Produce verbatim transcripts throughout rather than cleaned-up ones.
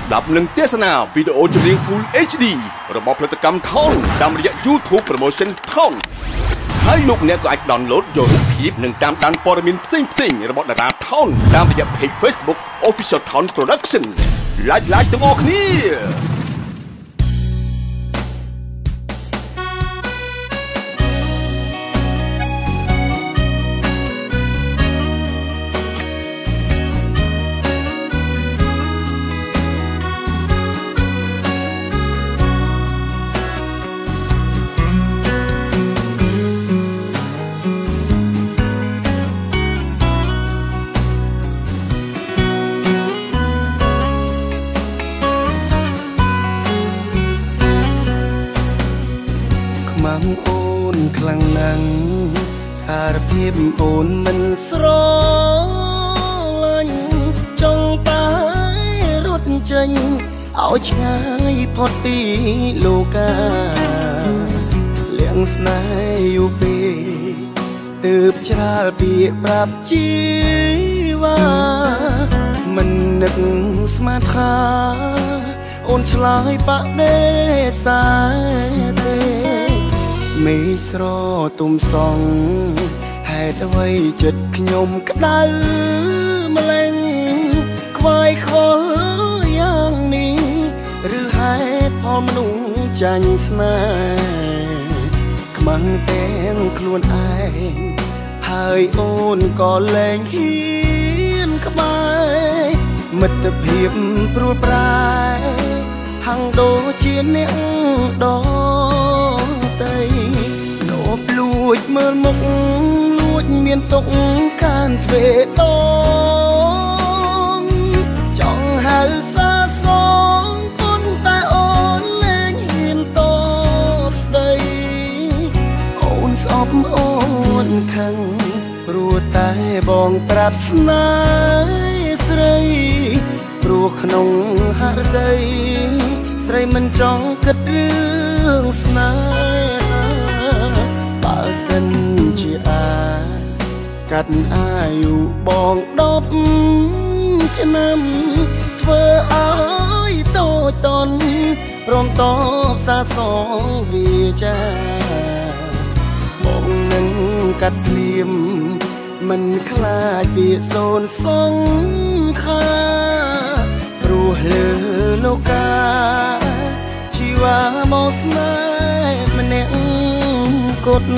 ស្ដាប់និងទស្សនាវីដេអូចម្រៀង Full เอช ดี របស់ផលិតកម្មថនតាមរយៈ YouTube Promotion ថនហើយលោកអ្នកក៏អាច download យករូបភាពនិងតាមដានព័ត៌មានផ្សេងៗរបស់តារាថនតាមរយៈ Page Facebook Official Thon Production ឡាយឡាយទាំងអស់គ្នាมังโอนคลังนังสารพิบโอนมันสรลันจงตายรถจังเอาชายพอดปีโลกาเลี้ยงสนายอยู่ปีตืบชราปีปรับจีว่ามันนึกสมาธาโอนชลายปะเดสายเตไม่สรอตุ่มสองให้เอาไว้จัดขยมกระดาษมะเร็งควายคออย่างนี้หรือให้พอมนุ่งจันสนากมังเต้นคลวนไอให้โอนก่อแรงหินขบายมิตรเพียบปลุกปลายหังโดเจียนเนียงดอเตยโนบลูดเมื่อมกลูดเมียนตกการเทตองจ้องหาซาสองปนตาอ่อนเล่นหินตบสเตยโอนสอบโอนขังรู้ตายบองปรับสนายสไรปลุกขนงหาใดสไรมันจ้องกัดเรื่องสนายป่าเส้นจีอากัดอายุบองดบจะนำเธออายโตตนพร้อมตอบสาสองวีจาบองหนึ่งกัดเลียมมันคลาดปีโซนสงคารู้เลือโลกาชีวามอสนายมันเน่งกด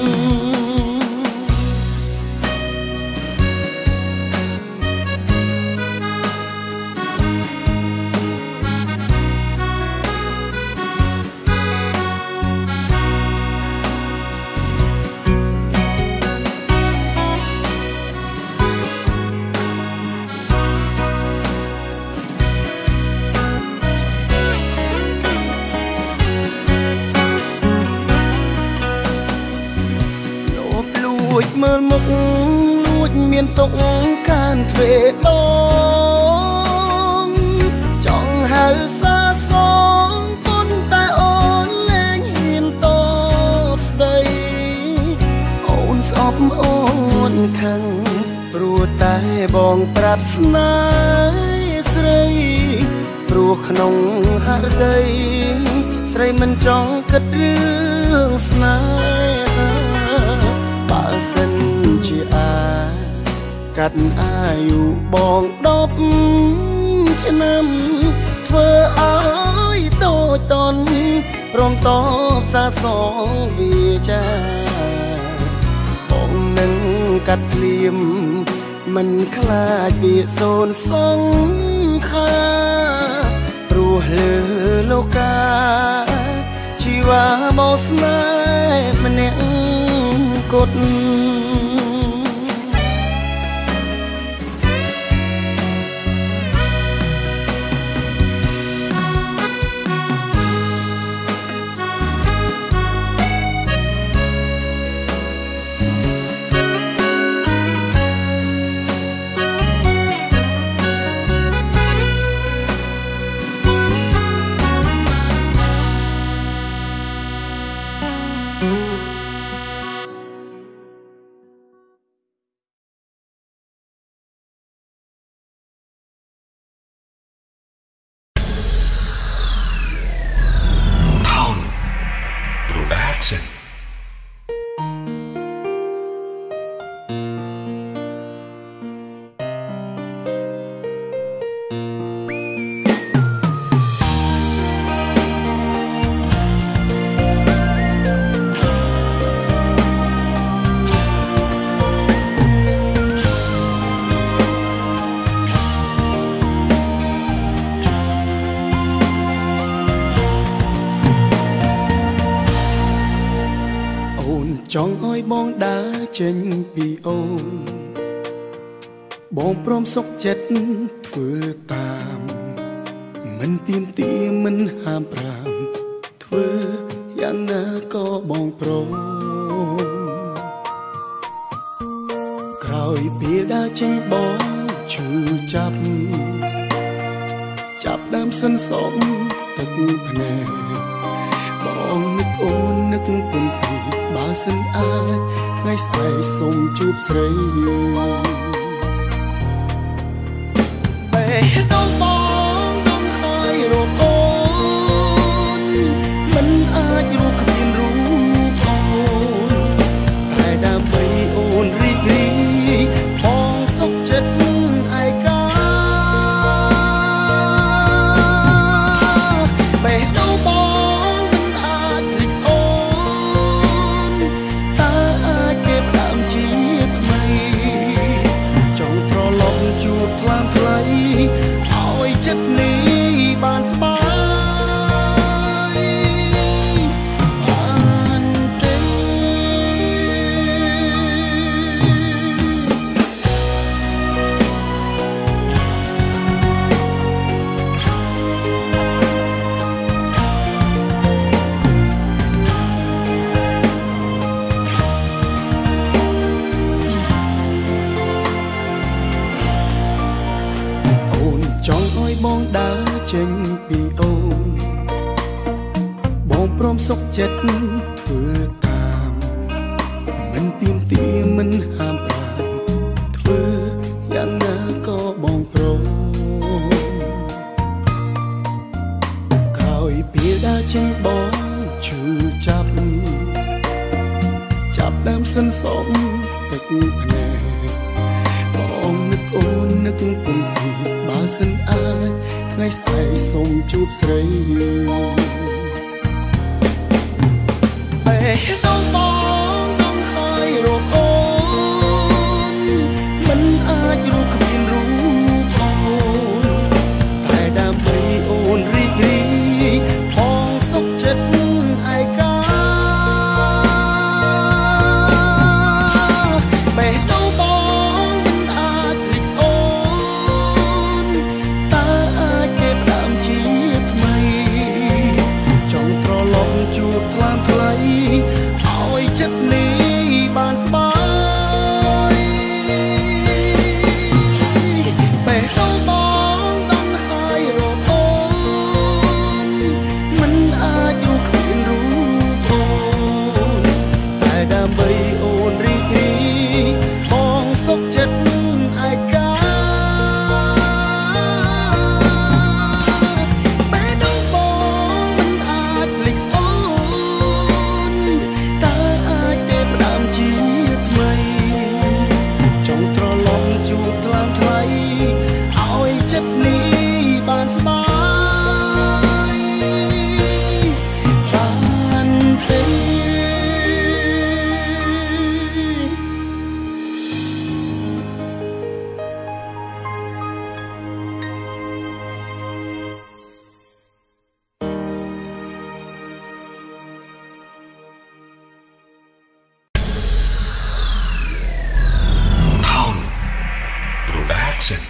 เมื่อมกลูดเมียนตกการเทตองจ้องหาซาสองปนตาอ่อนเล่นหินตบสเตยโอนสอบโอนขังรู้ตายบองปรับสนายสไรปลุกขนงหาใดสไรมันจ้องกัดเรื่องสนายป่าเส้นจีอากัดอายุบองดบจะนำเธออายโตตนพร้อมตอบสาสองวีจาบองหนึ่งกัดเลียมมันคลาดปีโซนสงคารู้เลือโลกาชีวามอสนายมันเน่งกดចង់ឲ្យបងដើរចេញពីអូនបងព្រមសុខចិត្តធ្វើតាមមិនទៀមទាមិនហាមប្រាមធ្វើយ៉ាងណាក៏បងព្រមក្រោយពេលដើរចេញបងឈឺចាប់ចាប់ដើមសិនសំទឹកភ្នែកបងនឹកអូននឹកពុនពីបើសិនអាចថ្ងៃស្អែកសូមជួបស្រីបេះដូងបងដងហើយរកអូនមិនអាចរកគ្មានរូបអូនតែដើម្បីអូនរីករាយបងសុខចិត្តឯកាបេះដូងបងមិនអាចភ្លេចអូនតើអាចគេផ្ដើមជាថ្មីចង់ត្រឡប់ជួបថ្លាមថ្លៃឲ្យចិត្តនេះបានស្បាយបានទេអូនចង់ឲ្យបងដើរចេញពីអូនបងព្រមសុខចិត្តធ្វើតាមមិនទៀមទាមិនហាមប្រាមធ្វើយ៉ាងណាក៏បងព្រមក្រោយពេលដើរចេញបងឈឺចាប់ចាប់ដើមសិនសំទឹកភ្នែកបងនឹកអូននឹកពុនពីបើសិនអាចថ្ងៃស្អែកសូមជួបស្រីបេះដូងបងដងហើយរកអូនមិនអាចរកគ្មានរូបអូនតែដើម្បីអូនរីករាយបងសុខចិត្តឯកាបេះដូងបងមិនអាចភ្លេចអូនតើអាចគេផ្ដើមជាថ្មីចង់ត្រឡប់ជួបថ្លាមថ្លៃឲ្យចិត្តនេះបានស្បាយបេះដូងបងដងហើយរកអូនមិនអាចរកគ្មានរូបអូនតែដើម្បីអូនរីករាយបងសុខចិត្តឯកាបេះដូងបងមិនអាចភ្លេចអូនតើអាចទេផ្ដើមជាថ្មីចង់ត្រឡប់ជួបថ្លាមថ្លៃឲ្យចិត្តនេះបានស្បាយបានទេ Town Production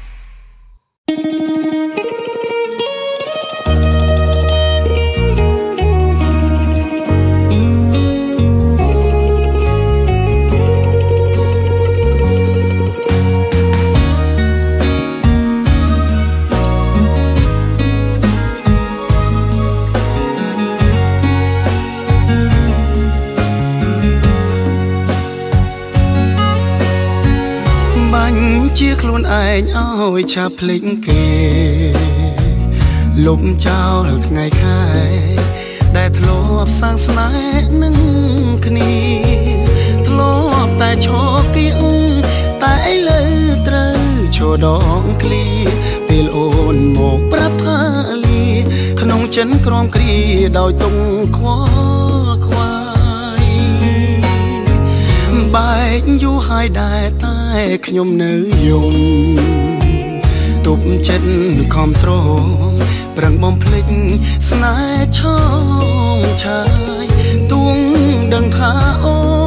បាញ់ជាខ្លួនឯងឲ្យឆាប់ភ្លេចគេលុបចោលថ្ងៃខែដែលធ្លាប់សាងស្នេហ៍នឹងគ្នាធ្លាប់តែឈរគៀងតែឥឡូវត្រូវឈរដងឃ្លីពេលអូនមកប្រាប់ថាលាក្នុងចិនក្រំគ្រាដោយទុំខ្វល់ខ្វាយបែកយូរហើយដែរតែខ្ញុំនៅយំទប់ចិត្តខំត្រង់ប្រឹងបំភ្លេចស្នេហ៍ឆោមឆាយទួងដឹងថាអូ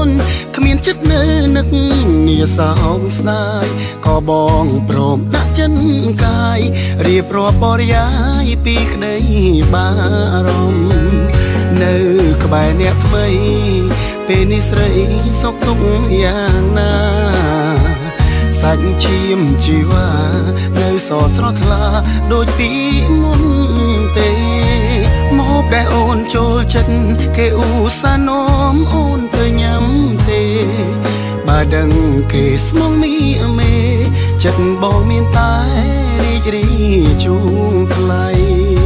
ចិត្តនៅនឹកនាសោកស្ដាយក៏បងព្រមដាក់ចិនកាយរៀបរាប់បរិយាយពីក្តីបារម្ភនៅក្បែរអ្នកថ្មីពេលនេះស្រីសុខទុក្ខយ៉ាងណាសាច់ឈាមជីវ៉ានៅសស្រស់ថ្លាដូចពីមុនទេមកដែលអូនចូលចិត្តគេឧស្សាហ៍នាំអូនទៅញ៉ាំទេបើដឹងគេស្មងមីមេចិត្តបងមានតែរីករាយជួងថ្លៃ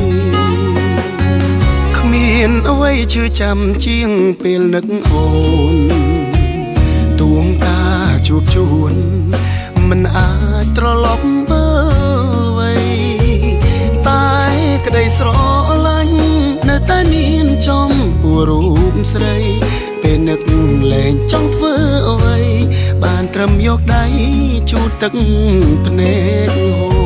គ្មានអ្វីជឿចាំជាងពេលនឹកអូនទួងការជួបជួនមិនអាចត្រឡប់មើលវ័យតែក្តីស្រឡាញ់នៅតែមានចំពោះរូបស្រីពេលនឹកលែងចង់ធ្វើអ្វីបានត្រឹមយកដៃជូតទឹកភ្នែកហូរ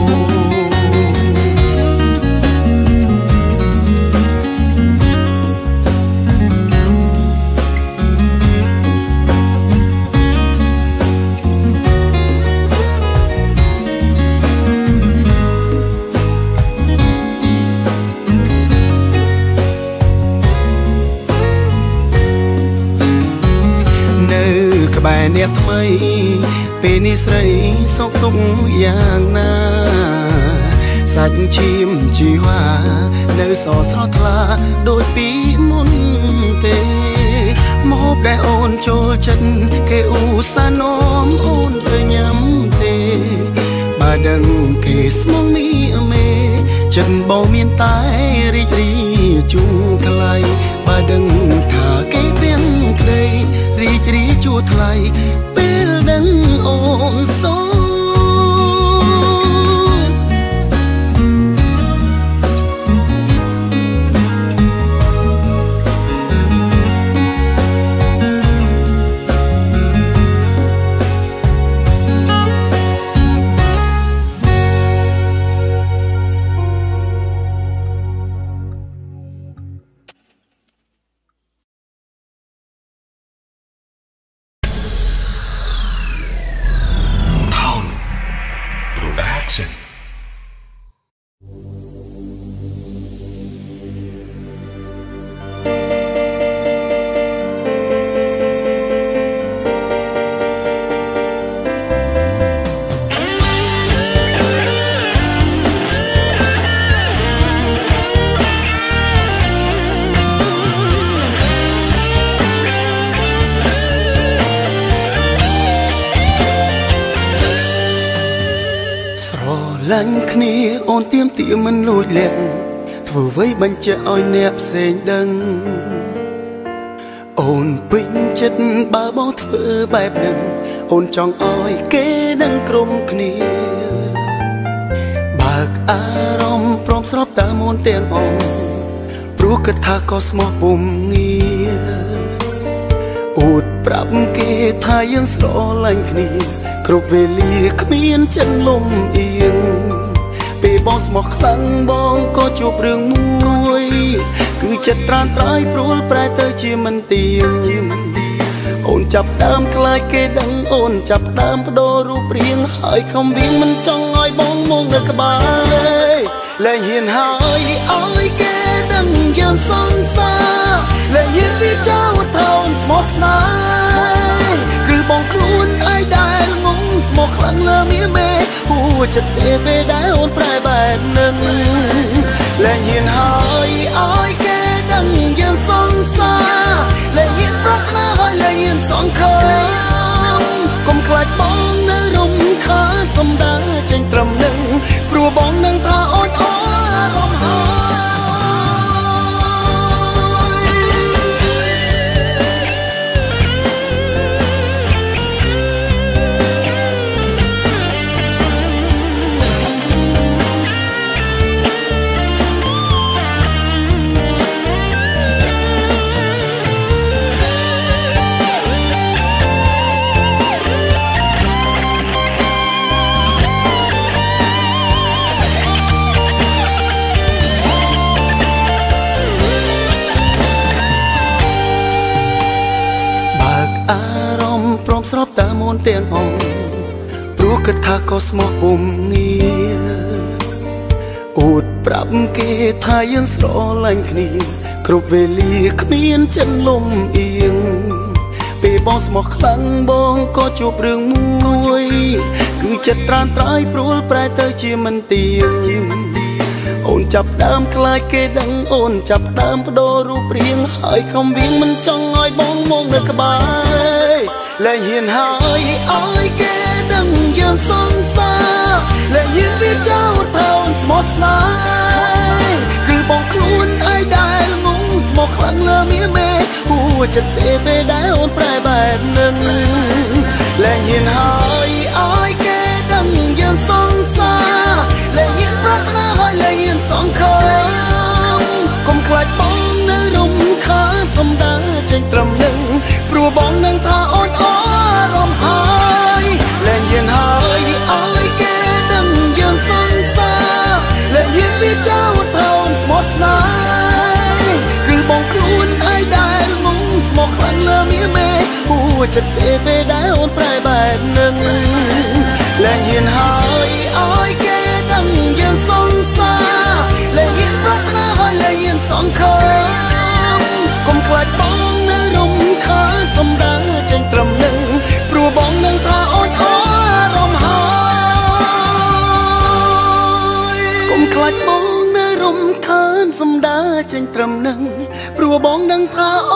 បែរអ្នកថ្មីពេលនេះស្រីសុខទុក្ខយ៉ាងណាសាច់ឈាមជីវ៉ានៅសស្រស់ថ្លាដូចពីមុនទេមកដែលអូនចូលចិត្តគេឧស្សាហ៍នាំអូនទៅញ៉ាំទេបើដឹងគេស្មងមីមេចិត្តបងមានតែរីករាយជួងថ្លៃបើដឹងថាគេពៀនក្តីរីករាយជួថ្លៃពេលដឹងអូនសោលាញ់គ្នាអូនទៀមទៀមមិនលួចលាក់ធ្វើអ្វីបញ្ជាក់ឲ្យអ្នកផ្សេងដឹងអូនពេញចិត្តបើបងធ្វើបែបហ្នឹងអូនចង់ឲ្យគេដឹងក្រុមគ្នាបើកអារម្មណ៍ព្រមស្របតាមអូនទាំងអងព្រោះគិតថាក៏ស្មោះពុំងារអួតប្រាប់គេថាយើងស្រឡាញ់គ្នាគ្រប់វេលាគ្មានចិត្តលំអៀងពេលបងស្មោះខ្លាំងបងក៏ជួបរឿងមួយគឺចិត្តត្រានត្រៃព្រួលប្រែទៅជាមិនទៀងអូនចាប់ដើមខ្លាចគេដឹងអូនចាប់ដើមបដូររូបរាងហើយខំវិញមិនចង់ឲ្យបងមកនៅក្បែរលែងហ៊ានហើយឲ្យគេដឹងយើងសង្សារលែងហ៊ានវាចោលថោងស្មោះស្នេហ៍គឺបងខ្លួនឯងដែលងងស្មោះខ្លាំងលើមៀមេហួចិត្តទេពេលដែលអូនប្រែបែបនឹងលែងហ៊ានហើយឲ្យគេដឹងយើងសង្សារលែងហ៊ានប្រាថ្នាហើយលែងហ៊ានសង្ឃឹមកុំខ្លាចបងនៅរំខានសំដាចេញត្រឹមនឹងព្រោះបងនឹងថាអូនអរំហើយនទាំងអងព្រោះគិតថាក៏ស្មោះពុំងារអូតប្រាប់គេថាយើងស្រឡាញ់គ្នាគ្រប់វេលាគ្មានចិនលំអៀងពេលបងស្មោះខ្លាំងបងក៏ជួបរឿងមួយគឺចិត្តត្រានត្រៃព្រួលប្រែទៅជាមិនទៀងអូនចាប់ដើមខ្លាចគេដឹងអូនចាប់ដើមបដូររូបរាងហើយខំវិញមិនចង់ឲ្យបងមកនៅក្បែរលែងហ៊ានហើយឲ្យគេដឹងយើងសងសាលែងហ៊ានវាចោលថោនស្មោះស្នេហ៍គឺបងខ្លួនឯងដែលងងស្មោះខ្លាំងលើមៀមេហួចិត្តទេពេលដែលអូនប្រែបែបនឹងលែងហ៊ានហើយឲ្យគេដឹងយើងសងសាលែងហ៊ានប្រាថ្នាហើយលែងហ៊ានសងខំកុំខ្លាចបងនៅរំខានសំដៅចេញត្រឹមនឹងព្រោះបងនឹងថាអូនអរំហើយលែងហ៊ានហើយឲ្យគេដឹងយើងសងសាលែងហ៊ានវាចោលថោនស្មោះស្នេហ៍គឺបងខ្លួនឯងដែលងងស្មោះខ្លាំងលើមៀមេហួចិត្តទេពេលដែលអូនប្រែបែបនឹងលែងហ៊ានហើយឲ្យគេដឹងយើងសងសាលែងហ៊ានប្រាថ្នាហើយលែងហ៊ានសងខំកុំខ្លាចបងនៅរំខានសំដៅចេញត្រឹមនឹងព្រោះបងនឹងថាអូនអរំហើយកុំខ្លាចបងនៅរំខានសំដៅចេញត្រឹមនឹងព្រោះបងនឹងថា